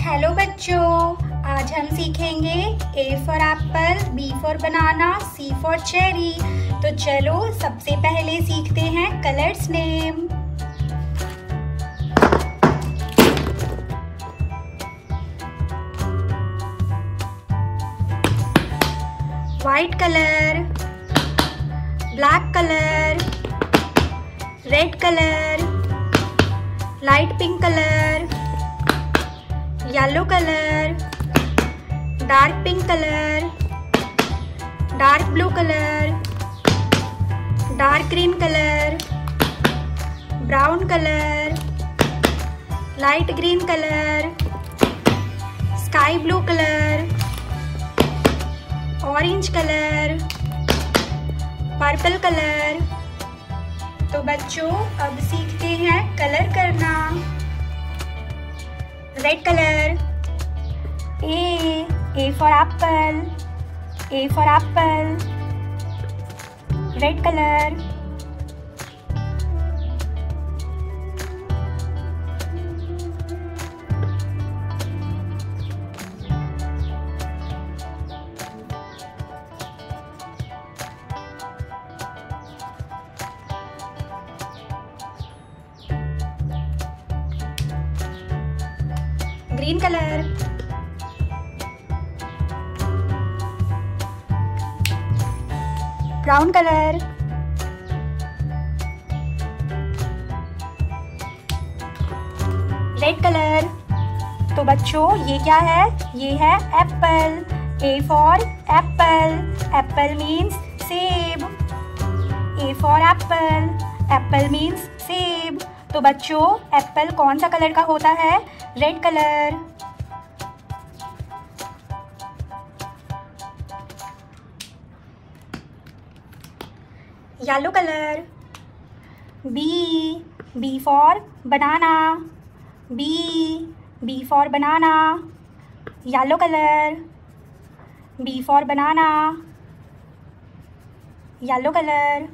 Hello बच्चों, आज हम सीखेंगे A for apple, B for banana, C for cherry. तो चलो सबसे पहले सीखते हैं colours name. White colour, black colour, red colour, light pink colour, yellow colour, dark pink colour, dark blue colour, dark green colour, brown colour, light green colour, sky blue colour, orange colour, purple colour. तो बच्चों अब सीखते हैं colour करना। Red colour, A for apple, A for apple, red colour. Green colour, brown colour, red colour. तो बच्चों ये क्या है? ये है apple. A for apple, apple means सेब। A for apple, apple means सेब। तो बच्चों एप्पल कौन सा कलर का होता है? Red colour. Yellow colour, B for banana, B for banana, yellow colour, B for banana, yellow colour.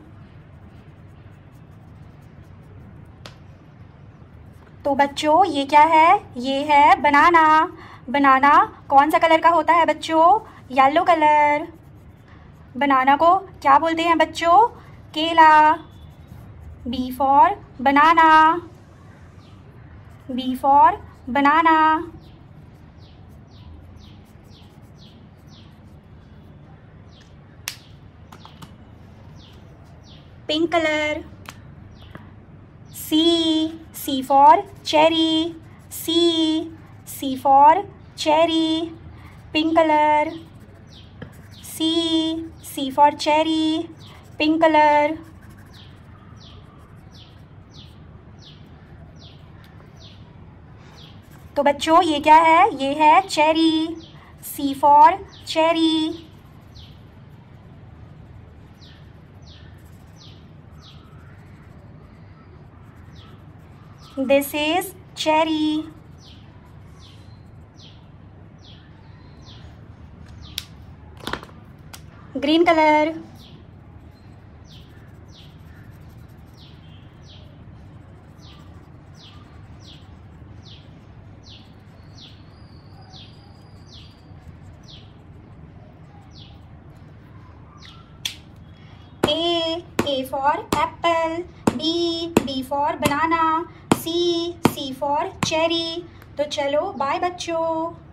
तो बच्चों ये क्या है? ये है बनाना। बनाना कौन सा कलर का होता है बच्चों? Yellow colour. बनाना को क्या बोलते हैं बच्चों? केला। B for banana, B for banana. Pink colour, C for cherry, C for cherry. Pink colour, C for cherry, pink colour. तो बच्चों ये क्या है? ये है cherry. C for cherry. This is cherry. Green color, A for apple, B for banana, C for cherry। तो चलो bye बच्चों।